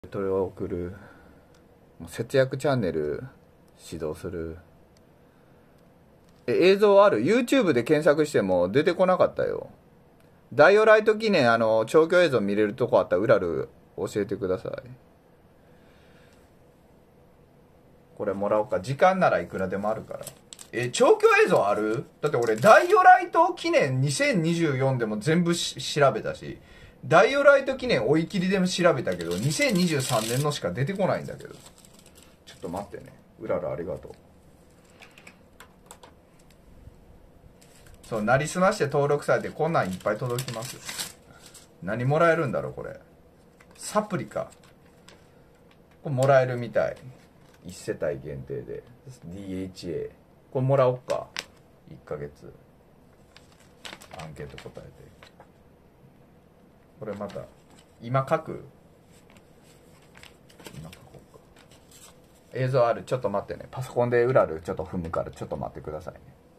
問いを送る、節約チャンネル指導する。映像ある？ YouTube で検索しても出てこなかったよ。ダイオライト記念長距映像見れるとこあったらウラル教えてください。これもらおうか。時間ならいくらでもあるから。長距映像ある？だって俺ダイオライト記念2024でも全部調べたし、ダイオライト記念追い切りでも調べたけど、2023年のしか出てこないんだけど。ちょっと待ってね。うららありがとう。そう、なりすまして登録されてこんなんいっぱい届きます。何もらえるんだろうこれ。サプリか。これもらえるみたい。1世帯限定で。DHA。これもらおっか。1ヶ月。アンケート答えて。これまた、今書く？今書こうか。映像ある？ちょっと待ってね。パソコンでウラルちょっと踏むからちょっと待ってくださいね。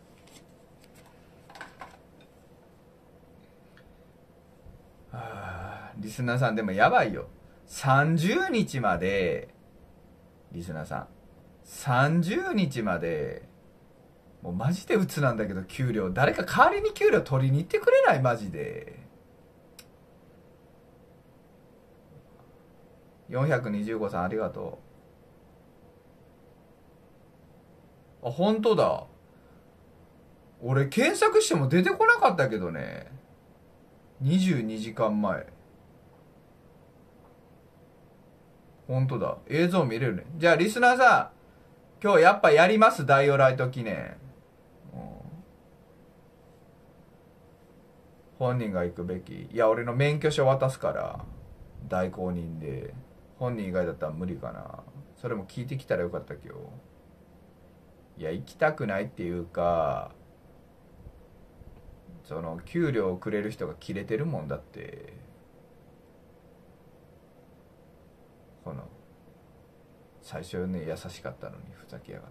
リスナーさんでもやばいよ。30日まで、リスナーさん、30日まで、もうマジで鬱なんだけど給料、誰か代わりに給料取りに行ってくれない？マジで。425さんありがとう。あ、本当だ。俺検索しても出てこなかったけどね。22時間前。本当だ。映像見れるね。じゃあリスナーさん、今日やっぱやります？ダイオライト記念。本人が行くべき。いや、俺の免許証渡すから。代行人で。本人以外だったら無理かな。それも聞いてきたらよかった今日。いや、行きたくないっていうか、その給料をくれる人が切れてるもんだって。この最初ね優しかったのにふざけやがって。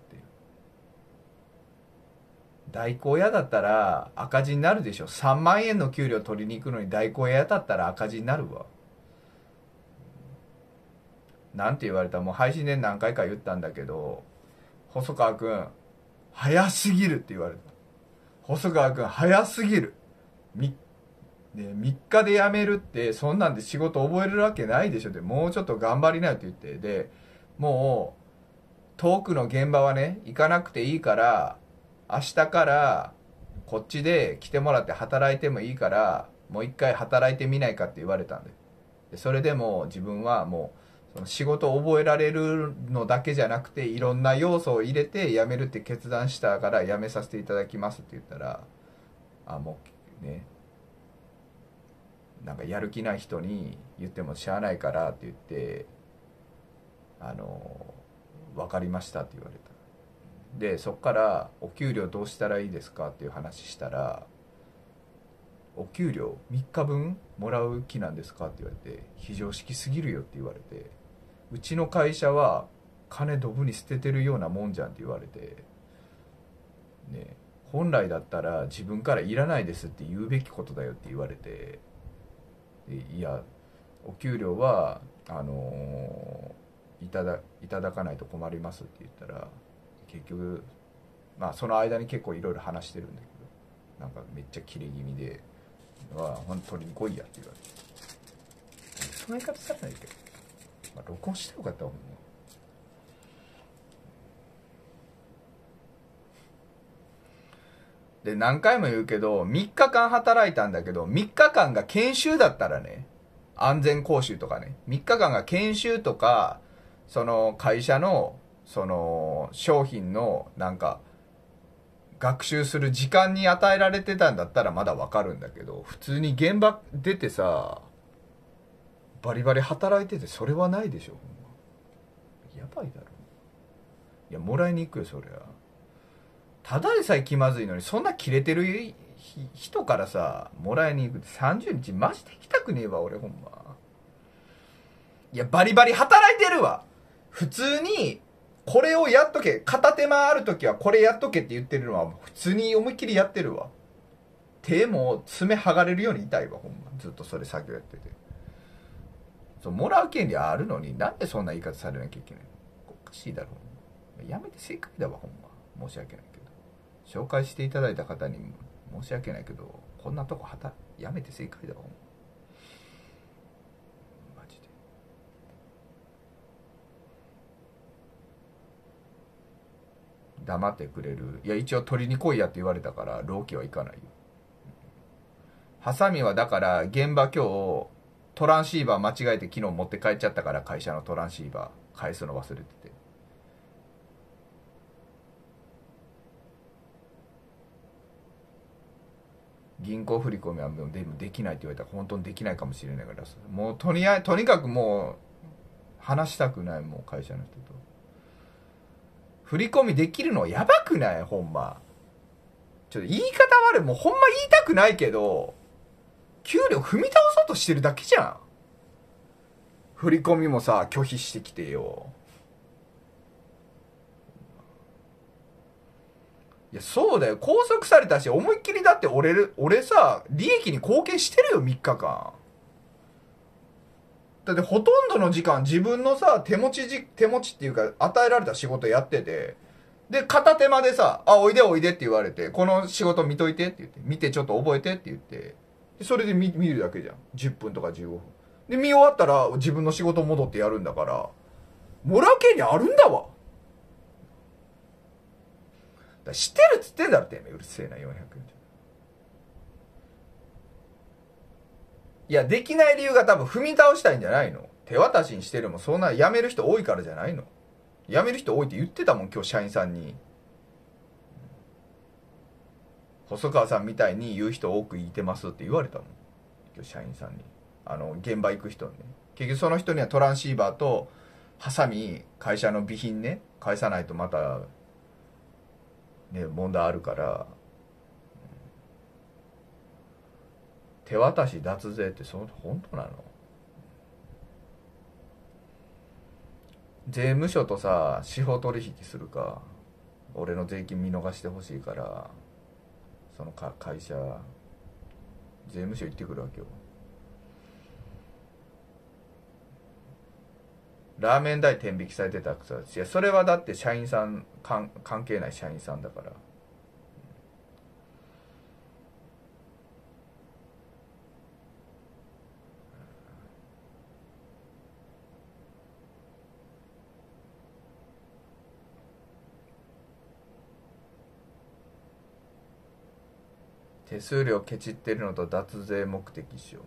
代行屋だったら赤字になるでしょ。3万円の給料取りに行くのに代行屋だったら赤字になるわ。なんて言われた？もう配信で何回か言ったんだけど、細川くん早すぎるって言われた。細川くん早すぎる。3日で辞めるってそんなんで仕事覚えるわけないでしょ。でもうちょっと頑張りなよって言って、でもう遠くの現場はね行かなくていいから、明日からこっちで来てもらって働いてもいいからもう一回働いてみないかって言われたんで、それでも自分はもうその仕事を覚えられるのだけじゃなくていろんな要素を入れて辞めるって決断したから辞めさせていただきますって言ったら、もうね、なんかやる気ない人に言ってもしゃあないからって言って、分かりましたって言われた。でそっからお給料どうしたらいいですかっていう話したら、お給料3日分もらう気なんですかって言われて、非常識すぎるよって言われて、うちの会社は金ドブに捨ててるようなもんじゃんって言われて、ね、本来だったら自分からいらないですって言うべきことだよって言われて、いやお給料はいただかないと困りますって言ったら、結局まあその間に結構いろいろ話してるんだけど、なんかめっちゃキレ気味で「本当に来いや」って言われて、その言い方されないけど、まあ、録音してよかったもんね。で何回も言うけど3日間働いたんだけど、3日間が研修だったらね、安全講習とかね、3日間が研修とか、その会社のその商品のなんか学習する時間に与えられてたんだったらまだわかるんだけど、普通に現場出てさバリバリ働いててそれはないでしょ。やばいだろ。いやもらいに行くよそりゃ。ただでさえ気まずいのにそんなキレてる人からさもらいに行くって、30日マジで行きたくねえわ俺ほんま。いやバリバリ働いてるわ。普通にこれをやっとけ、片手間ある時はこれやっとけって言ってるのは普通に思いっきりやってるわ。手も爪剥がれるように痛いわほんま。ずっとそれ作業やってて。 そうもらう権利あるのになんでそんな言い方されなきゃいけないの。おかしいだろ。やめて正解だわほんま。申し訳ないけど紹介していただいた方に申し訳ないけどこんなとこやめて正解だわほんま。マジで黙ってくれる。いや一応取りに来いやって言われたから労基は行かないよ。ハサミはだから現場今日トランシーバー間違えて昨日持って帰っちゃったから会社のトランシーバー返すの忘れてて。銀行振り込みはもうできないって言われたら本当にできないかもしれないからもうとにかくもう話したくない。もう会社の人と振り込みできるのやばくないほんま。ちょっと言い方悪い。もうほんま言いたくないけど給料踏み倒そうとしてるだけじゃん。振り込みもさ拒否してきてよ。いやそうだよ。拘束されたし思いっきりだって俺さ利益に貢献してるよ3日間。だってほとんどの時間自分のさ手持ちっていうか与えられた仕事やってて、で片手間でさおいでおいでって言われてこの仕事見といてって言って見てちょっと覚えてって言ってそれで見るだけじゃん。10分とか15分で見終わったら自分の仕事戻ってやるんだからもらう権利あるんだわ。知ってるっつってんだろてめえ。うるせえな400円。いやできない理由が多分踏み倒したいんじゃないの。手渡しにしてるもそんな辞める人多いからじゃないの。辞める人多いって言ってたもん今日社員さんに。細川さんみたいに言う人多くいてますって言われたもん今日社員さんに。現場行く人にね。結局その人にはトランシーバーとハサミ会社の備品ね返さないとまたね問題あるから。手渡し脱税って本当なの。税務署とさ司法取引するか。俺の税金見逃してほしいからその会社税務署行ってくるわけよ。ラーメン代天引きされてたくさ。いやそれはだって社員さん関係ない社員さんだから。手数料ケチってるのと脱税目的っしょ。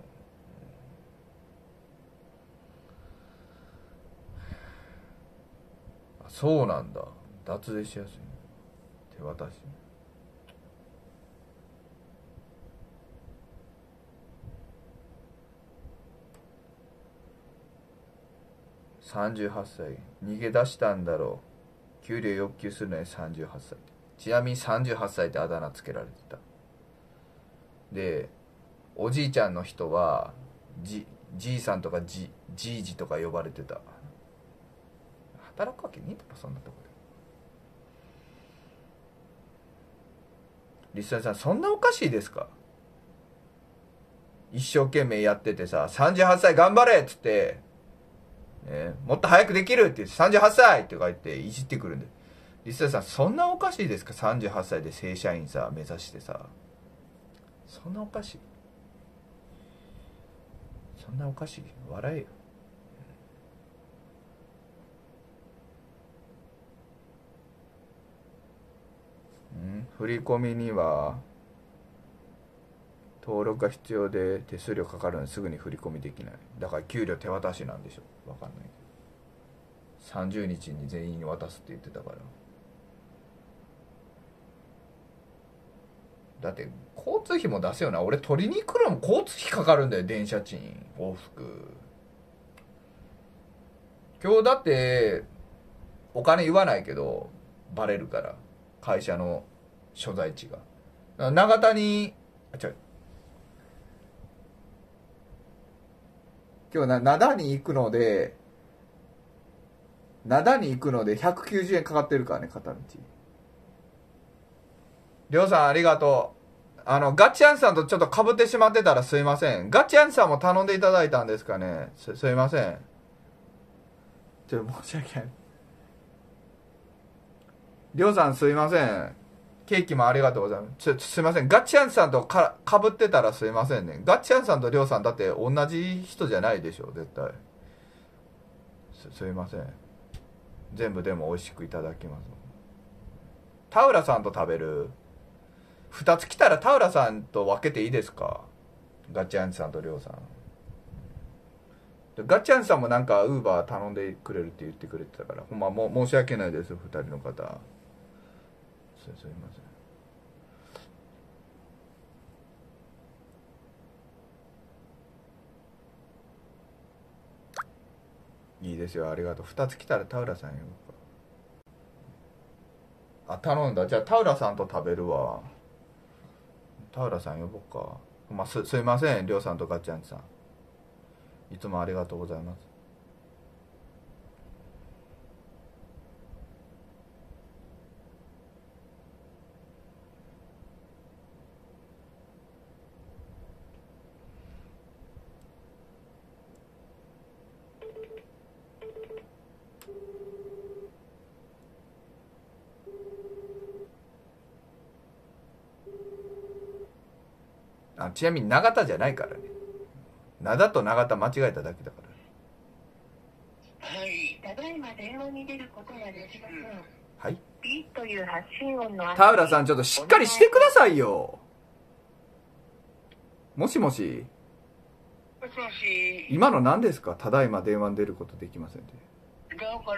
そうなんだ。脱税しやすい。手渡し。38歳逃げ出したんだろう。給料要求するのに38歳。ちなみに38歳ってあだ名つけられてた。でおじいちゃんの人はじいさんとかじいじとか呼ばれてた。働くわけねえだろそんなとこで。リスナーさんそんなおかしいですか。一生懸命やっててさ38歳頑張れっつって、ね、もっと早くできるって言って38歳って書いていじってくるんで。リスナーさんそんなおかしいですか。38歳で正社員さ目指してさそんなおかしい。そんなおかしい。笑えよ。振り込みには登録が必要で手数料かかるのにすぐに振り込みできない。だから給料手渡しなんでしょ。わかんないけど30日に全員に渡すって言ってたから。だって交通費も出せよな。俺取りに行くのも交通費かかるんだよ。電車賃往復。今日だってお金言わないけどバレるから会社の所在地が長田に今日灘に行くので190円かかってるからね片道。りょうさんありがとう。 ガチャンさんとちょっと被ってしまってたらすいません。ガチャンさんも頼んでいただいたんですかね。すいません。申し訳ない。りょうさんすいません。ケーキもありがとうございます。すいません。ガチャンさんと被ってたらすいませんね。ガチャンさんとりょうさんだって同じ人じゃないでしょ、絶対。すいません。全部でも美味しくいただきます。田浦さんと食べる。2つ来たら田浦さんと分けていいですか？ガチャンさんとりょうさん。ガチャンさんもなんかウーバー頼んでくれるって言ってくれてたから、ほんまもう申し訳ないです、2人の方。すいません。いいですよ、ありがとう。2つ来たら田浦さん呼ぶか。あ、頼んだ。じゃあ田浦さんと食べるわ。田浦さん呼ぼうか。すいません、りょうさんとガチャンさん。いつもありがとうございます。ちなみに永田じゃないからね。灘と永田間違えただけだから。 はい。ただいま電話に出ることができません。 はい。 ピーという発信音の田浦さんちょっとしっかりしてくださいよ。もしもし。 もしもし。 今の何ですか？ただいま電話に出ることできませんって。 だから、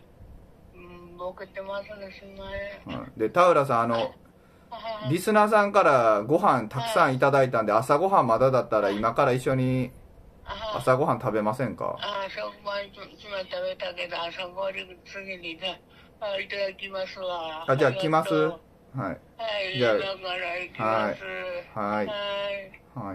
僕ってますですね。 で、田浦さんリスナーさんからご飯たくさんいただいたんで、朝ごはんまだだったら今から一緒に朝ごはん食べませんか？ 食パン今食べたけど、朝ごはん次にね、いただきますわ。 じゃあ来ます？はい。 はい、 じゃあ今から行きます。 はい。はい。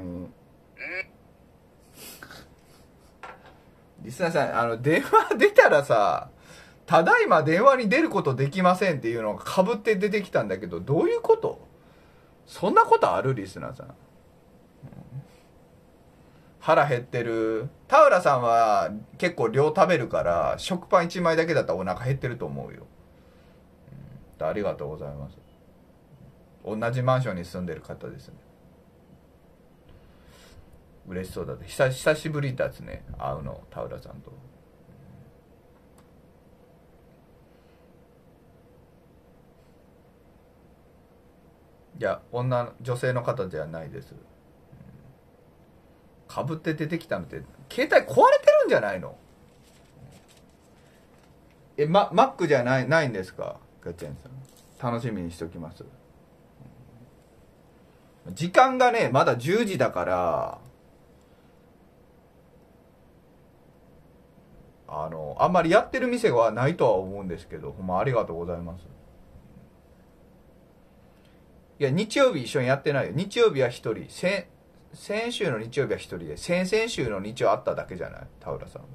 リスナーさん、電話出たらさ、ただいま電話に出ることできませんっていうのが被って出てきたんだけど、どういうこと？そんなことある？リスナーさん。腹減ってる。田浦さんは結構量食べるから、食パン1枚だけだったらお腹減ってると思うよ。ありがとうございます。同じマンションに住んでる方ですね。嬉しそうだって。久しぶりだですね、会うの、田浦さんと。いや、女性の方じゃないです。かぶって出てきたのって、携帯壊れてるんじゃないの？マックじゃないんですか？ガチェンさん。楽しみにしときます。時間がね、まだ10時だから、あんまりやってる店はないとは思うんですけど、ほんまありがとうございます。いや、日曜日一緒にやってないよ。日曜日は一人。先週の日曜日は一人で、先々週の日曜あっただけじゃない？田浦さん。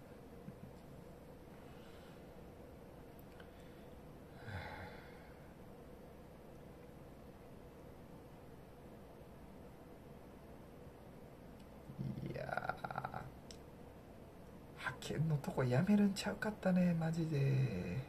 いやー、派遣のとこやめるんちゃうかったね、マジで。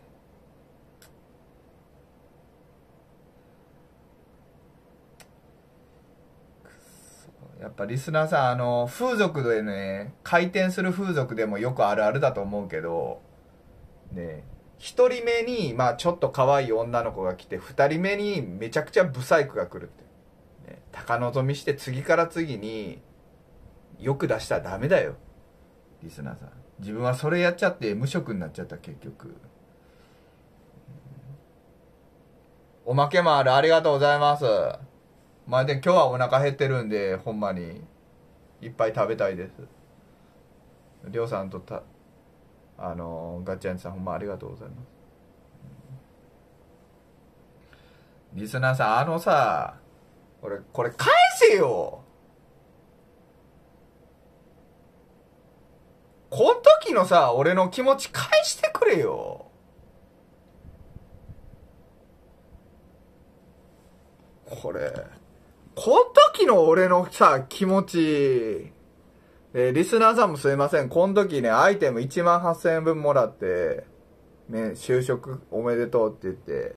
やっぱリスナーさん、風俗でね、回転する風俗でもよくあるあるだと思うけど、ね、一人目に、まあちょっと可愛い女の子が来て、二人目にめちゃくちゃブサイクが来るって。ね、高望みして次から次に、よく出したらダメだよ。リスナーさん。自分はそれやっちゃって無職になっちゃった結局。おまけもある。ありがとうございます。まあで今日はお腹減ってるんで、ほんまにいっぱい食べたいです。りょうさんとガチャンさんほんまありがとうございます。リスナーさん、さ、これ返せよ。こん時のさ、俺の気持ち返してくれよ。これこの時の俺のさ、気持ち、リスナーさんもすいません。この時ね、アイテム18,000円分もらって、ね、就職おめでとうって言って、